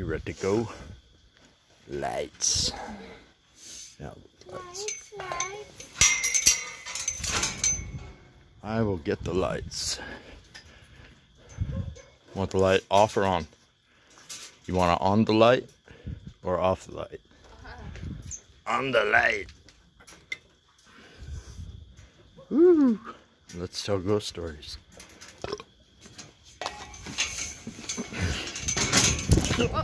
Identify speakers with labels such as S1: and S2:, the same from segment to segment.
S1: You ready to go? Lights. Now, lights. I will get the lights. Want the light off or on? You want to on the light or off the light? On the light. Woo! Let's tell ghost stories.
S2: Oh.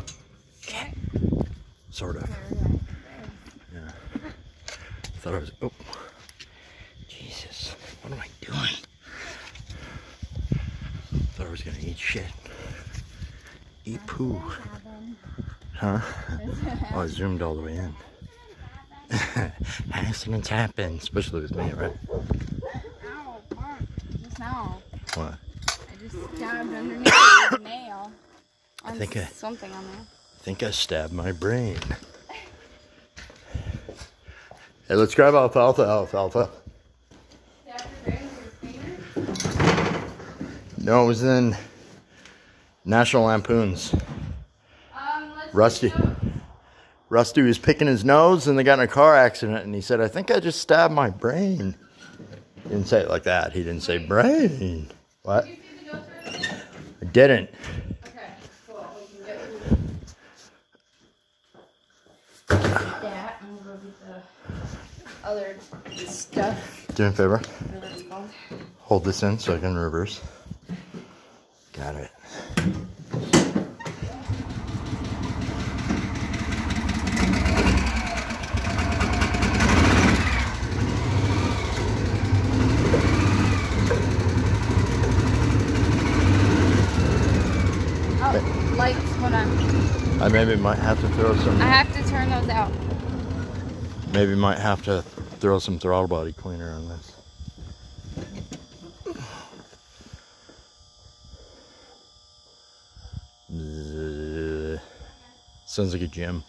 S1: Sort of. Yeah. Thought I was. Oh. Jesus. What am I doing? Thought I was gonna eat shit. Eat poo. Huh? Oh, I zoomed all the way in. Accidents happen, especially with me, right?
S2: Ow, Mark. Just now.
S1: What?
S2: I just stabbed underneath the nail. Something on there.
S1: I think I stabbed my brain. Hey, let's grab alfalfa. No, it was in National Lampoons. Rusty was picking his nose and they got in a car accident and he said, I think I just stabbed my brain. He didn't say it like that. He didn't say brain. What?
S2: Did you see the ghost already?
S1: I didn't.
S2: Okay, cool. We can get that and we'll go get the other stuff.
S1: Do me a favor.
S2: Whatever it's called.
S1: Hold this in so I can reverse. Got it.
S2: Oh, lights, hold on.
S1: I maybe might have to throw some.
S2: I have to turn those out.
S1: Maybe might have to throw some throttle body cleaner on this. Bzzz. Sounds like a gym.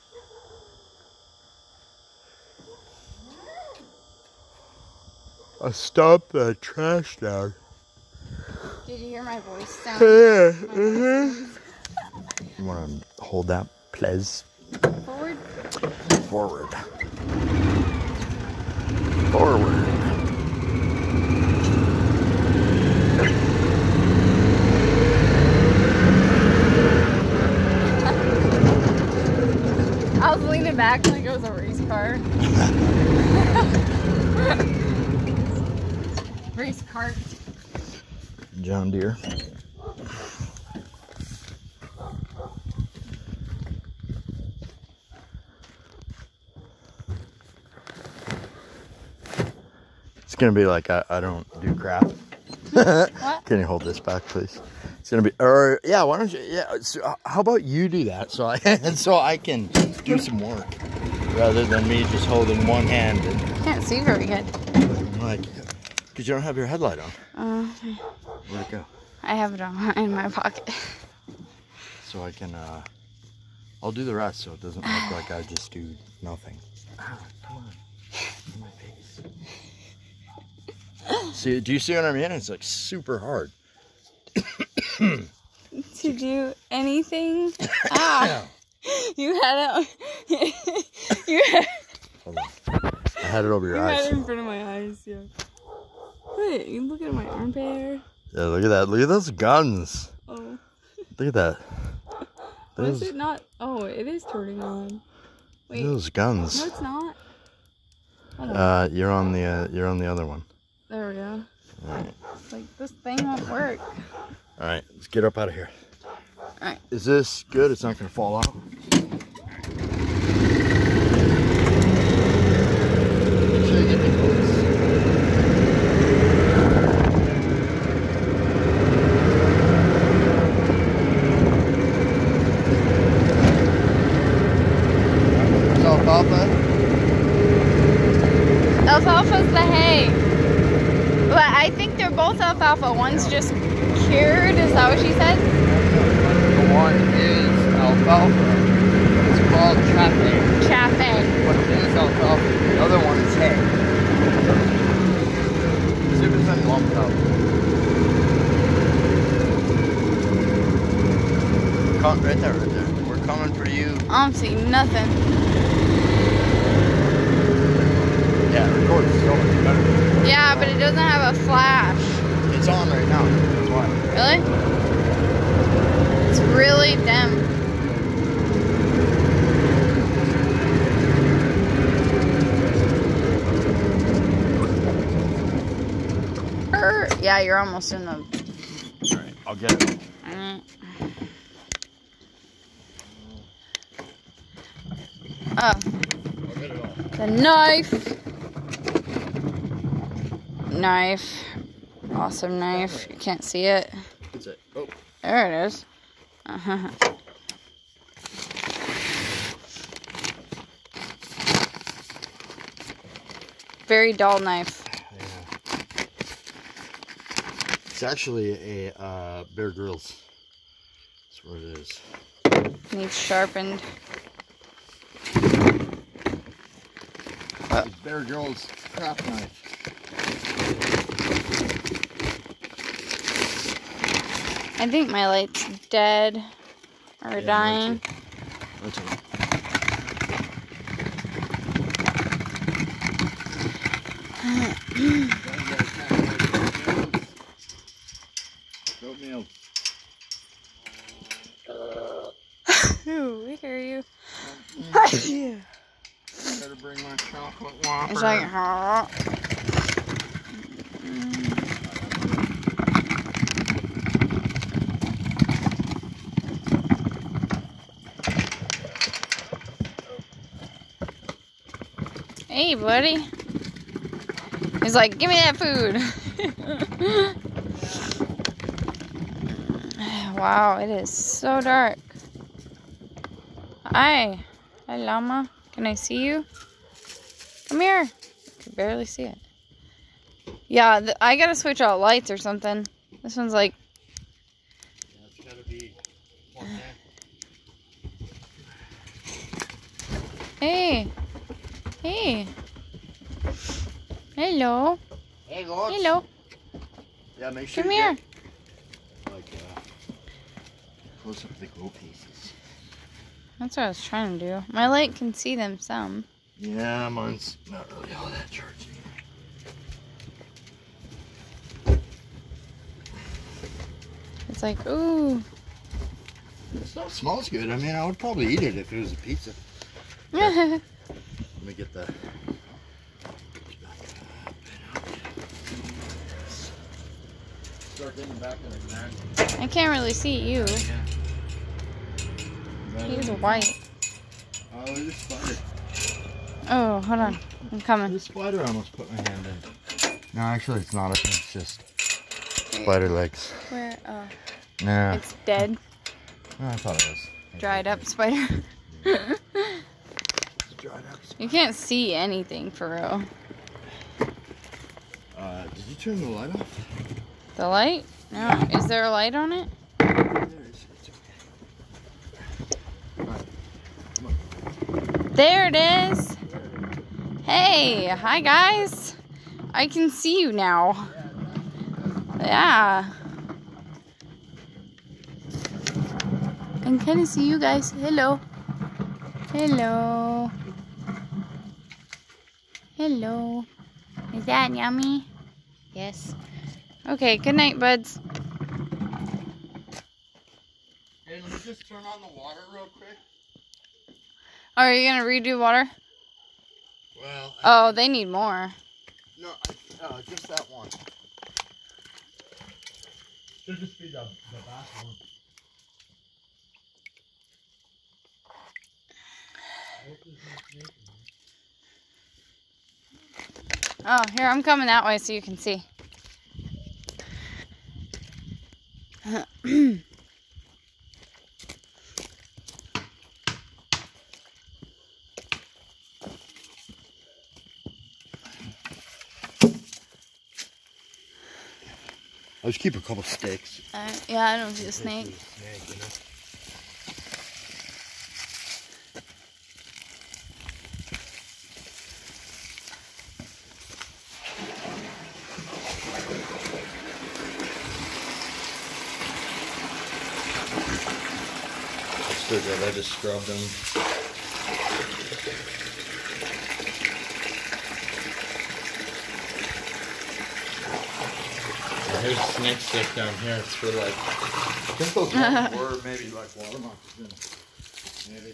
S1: I stopped the trash down.
S2: Did you hear my voice sound?
S1: You want to hold that, please?
S2: Forward?
S1: Forward. Forward.
S2: I was leaning back like it was a race car. Race cart.
S1: John Deere. It's gonna be like I don't do crap.
S2: What?
S1: Can you hold this back, please? It's gonna be, or yeah. Why don't you? Yeah. So how about you do that so I can do some work rather than me just holding one hand and
S2: Can't see very good.
S1: like, because you don't have your headlight on.
S2: Okay.
S1: Where'd it go?
S2: I have it on in my pocket.
S1: So I can, I'll do the rest so it doesn't look like I just do nothing. Ah, come on. In my face. See, do you see what I mean? It's like super hard.
S2: To do anything? Ah! You had it. You had,
S1: Hold on. I had it over your
S2: you had
S1: eyes.
S2: it in front of my eyes, yeah. Wait, you look at my armpit hair.
S1: Yeah, look at that. Look at those guns.
S2: Oh.
S1: Look at that.
S2: Was it not? Oh, it is turning on. Wait.
S1: Those guns.
S2: No, it's not. Hold on.
S1: You're on the other one.
S2: There we go.
S1: Alright.
S2: Like, this thing won't work.
S1: Alright, let's get up out of here.
S2: Alright.
S1: Is this good? It's not gonna fall out. Make sure you get the goats. Alfalfa?
S2: Alfalfa's the hay. But I think they're both alfalfa. One's just cured. Is that what she said?
S1: The one is alfalfa. It's called chaffee.
S2: Chaffee.
S1: What it is alfalfa. The other one is hay. See if it's any lumped up. Right there, right there. We're coming for you.
S2: I don't see nothing.
S1: Yeah, it records so much better.
S2: Yeah, but it doesn't have a flash.
S1: It's on right now. Why?
S2: Really? It's really dim. Yeah, you're almost in the...
S1: Alright, I'll get it.
S2: Oh.
S1: I'll get it all.
S2: The knife. Knife. Awesome knife. You can't see it.
S1: That's it. Oh.
S2: There it is. Very dull knife.
S1: It's actually a Bear Grylls. That's what it is.
S2: Needs sharpened.
S1: It's Bear Grylls craft knife.
S2: I think my light's dead or dying.
S1: That's okay. Oatmeal.
S2: Ooh, we hear you.
S1: Gotta bring my chocolate whopper.
S2: It's like, hey, buddy. He's like, give me that food. Wow, it is so dark. Hi. Hi, llama. Can I see you? Come here. I can barely see it. Yeah, I gotta switch out lights or something. This one's like...
S1: Yeah, it's gotta be 110.
S2: Hey. Hey. Hello.
S1: Hey, Lord.
S2: Hello.
S1: Yeah, make sure
S2: Come
S1: you
S2: here.
S1: get, like, close up the glow pieces.
S2: That's what I was trying to do. My light can see them some.
S1: Yeah, mine's not really all that charged either.
S2: It's like, ooh.
S1: It smells good. I mean, I would probably eat it if it was a pizza. Let me get the... Start getting back in the ground.
S2: I can't really see you. He's white.
S1: Oh, there's a spider.
S2: Oh, hold on. I'm coming.
S1: There's a spider I almost put my hand in. No, actually, it's not. I think it's just spider legs.
S2: Where? Oh.
S1: Nah.
S2: It's dead.
S1: No, I thought it was.
S2: Dried up spider.
S1: It's dried up spider.
S2: You can't see anything for real.
S1: Did you turn the light off?
S2: The light? No. Is there a light on it?
S1: There is. It's okay. Alright. Come on.
S2: There it is. Hey, hi guys. I can see you now. Yeah. I can kind of see you guys. Hello. Hello. Hello. Is that yummy? Yes. Okay, good night, buds.
S1: Hey, let me just turn on the water real quick.
S2: Oh, are you going to redo water?
S1: Well,
S2: Oh, they need more.
S1: no, just that one. Should just be the bathroom.
S2: Oh, here, I'm coming that way so you can see.
S1: I'll just keep a couple sticks.
S2: Yeah, I don't see a snake.
S1: So good, I just scrubbed them. Here's a snake stick down here. It's for like, I think those ones were maybe like water moccasins. Maybe.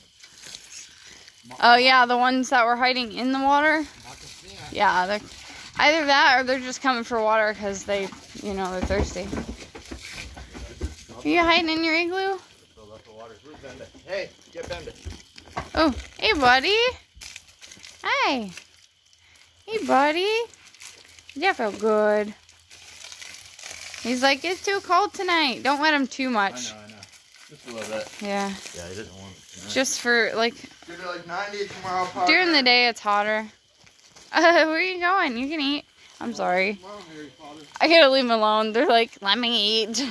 S2: Oh yeah, the ones that were hiding in the water. Yeah, they're either that or they're just coming for water because they, you know, they're thirsty. Are you hiding in your igloo?
S1: Hey, get Bender.
S2: Oh, hey buddy. Hi. Hey buddy. Yeah, feel good. He's like, it's too cold tonight. Don't let him too much.
S1: I know. Just a little bit.
S2: Yeah.
S1: Yeah, he didn't want it tonight.
S2: Just for like.
S1: Give it like 90 tomorrow, partner.
S2: During the day, it's hotter. Where are you going? You can eat. I'm sorry. I gotta leave them alone. They're like, let me eat.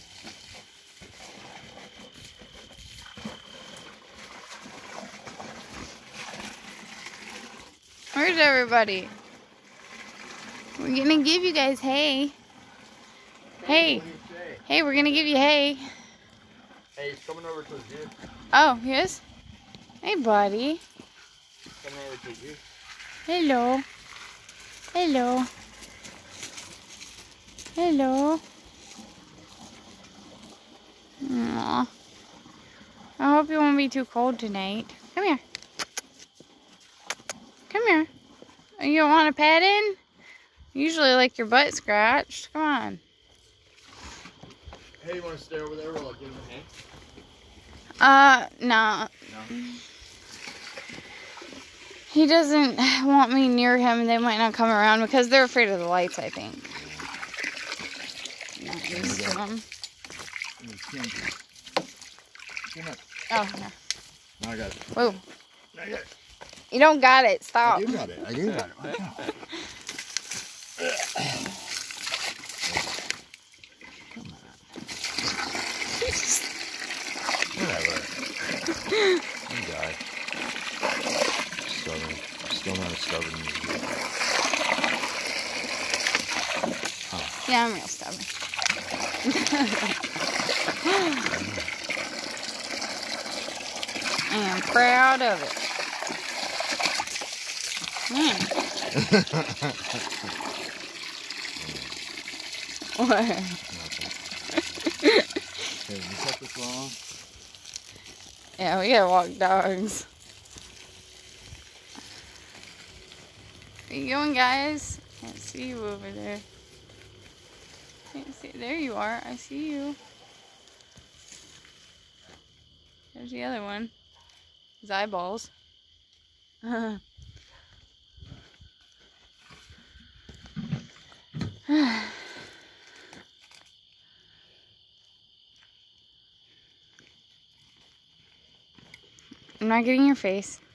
S2: Where's everybody? We're gonna give you guys hay. Hey. Hey, we're gonna give you hay.
S1: Hey, he's coming over to you.
S2: Oh, he is? Hey, buddy.
S1: Coming over to you.
S2: Hello. Hello. Hello. Aww. I hope you won't be too cold tonight. Come here. Come here. You don't want to pet in? Usually like your butt scratched. Come on.
S1: Hey, you want to stay over there while I give him hay?
S2: No.
S1: No.
S2: He doesn't want me near him. They might not come around because they're afraid of the lights, I think. Not used to them. Oh, no.
S1: No, I got it.
S2: Whoa.
S1: I got it.
S2: You don't got it. Stop.
S1: I do got it. I do got it. Whatever. You die. Stubborn. Still not as stubborn as you. Huh.
S2: Yeah, I'm real stubborn. I am proud of it. What?
S1: Hey, you cut this long?
S2: Yeah, we gotta walk dogs. Where you going, guys? Can't see you over there. Can't see. There you are. I see you. There's the other one. His eyeballs. I'm not getting your face.